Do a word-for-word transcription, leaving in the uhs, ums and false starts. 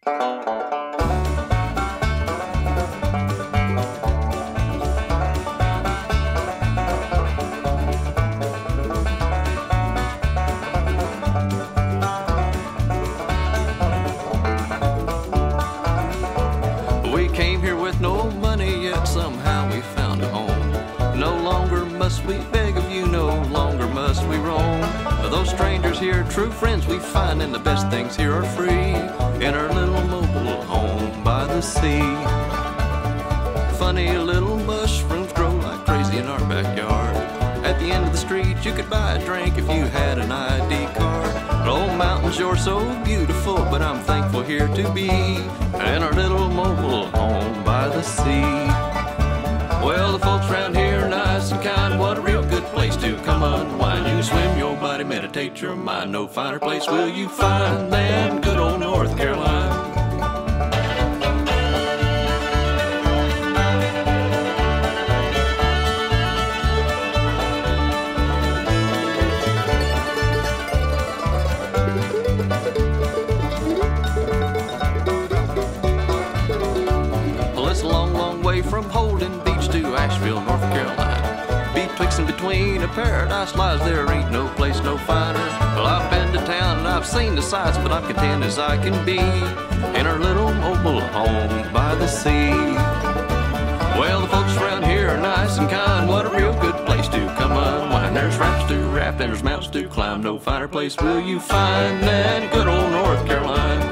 No money, yet somehow we found a home. No longer must we beg of you, no longer must we roam. Those strangers here, true friends we find, and the best things here are free in our little mobile home by the sea. Funny little mushrooms grow like crazy in our backyard. At the end of the street you could buy a drink if you had an I D card. Old mountains, you're so beautiful, but I'm thankful here to be in our little mobile home by the sea. Well, the folks around here are nice and kind. What a real good place to come unwind. You swim your body, meditate your mind. No finer place will you find than good old North Carolina. From Holden Beach to Asheville, North Carolina. Betwixt and between a paradise lies, there ain't no place no finer. Well, I've been to town and I've seen the sights, but I'm content as I can be in our little mobile home by the sea. Well, the folks around here are nice and kind. What a real good place to come unwind. There's raps to rap and there's mountains to climb. No finer place will you find than good old North Carolina.